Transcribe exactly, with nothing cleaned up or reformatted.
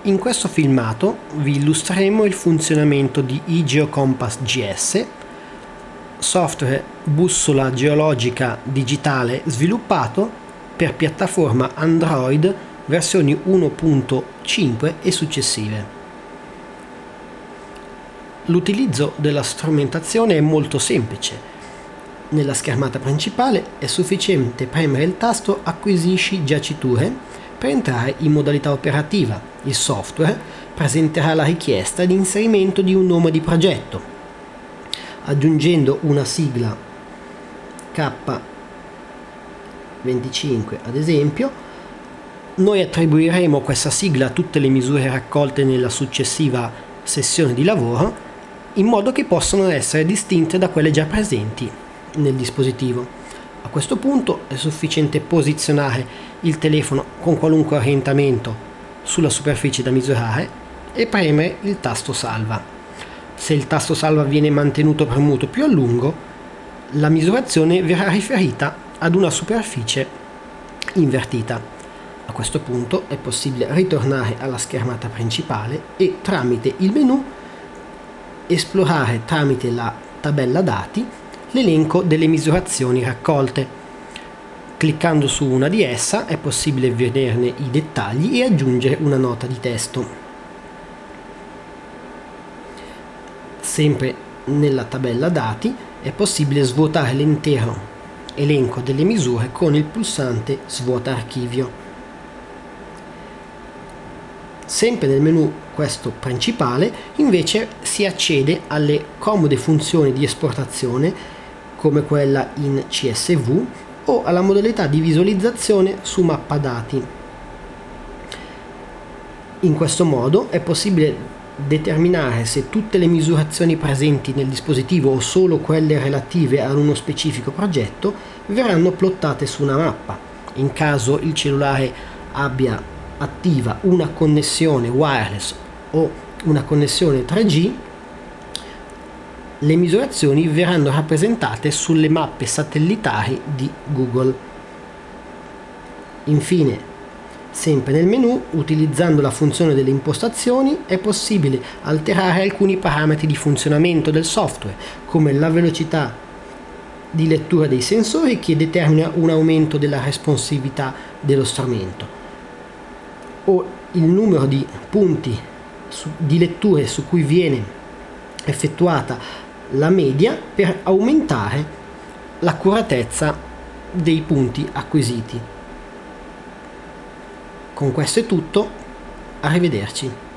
In questo filmato vi illustreremo il funzionamento di iGeoCompass G S, software bussola geologica digitale sviluppato per piattaforma Android versioni uno punto cinque e successive. L'utilizzo della strumentazione è molto semplice. Nella schermata principale è sufficiente premere il tasto Acquisisci giaciture per entrare in modalità operativa. Il software presenterà la richiesta di inserimento di un nome di progetto. Aggiungendo una sigla K venticinque ad esempio, noi attribuiremo questa sigla a tutte le misure raccolte nella successiva sessione di lavoro, in modo che possano essere distinte da quelle già presenti nel dispositivo. A questo punto è sufficiente posizionare il telefono con qualunque orientamento sulla superficie da misurare e premere il tasto salva. Se il tasto salva viene mantenuto premuto più a lungo, la misurazione verrà riferita ad una superficie invertita. A questo punto è possibile ritornare alla schermata principale e tramite il menu esplorare tramite la tabella dati l'elenco delle misurazioni raccolte. Cliccando su una di essa è possibile vederne i dettagli e aggiungere una nota di testo. Sempre nella tabella dati è possibile svuotare l'intero elenco delle misure con il pulsante Svuota archivio. Sempre nel menu questo principale invece si accede alle comode funzioni di esportazione come quella in C S V o alla modalità di visualizzazione su mappa dati. In questo modo è possibile determinare se tutte le misurazioni presenti nel dispositivo o solo quelle relative ad uno specifico progetto verranno plottate su una mappa. In caso il cellulare abbia attiva una connessione wireless o una connessione tre G, le misurazioni verranno rappresentate sulle mappe satellitari di Google. Infine, sempre nel menu, utilizzando la funzione delle impostazioni, è possibile alterare alcuni parametri di funzionamento del software, come la velocità di lettura dei sensori, che determina un aumento della responsività dello strumento, o il numero di punti di letture su cui viene effettuata la media per aumentare l'accuratezza dei punti acquisiti. Con questo è tutto, arrivederci.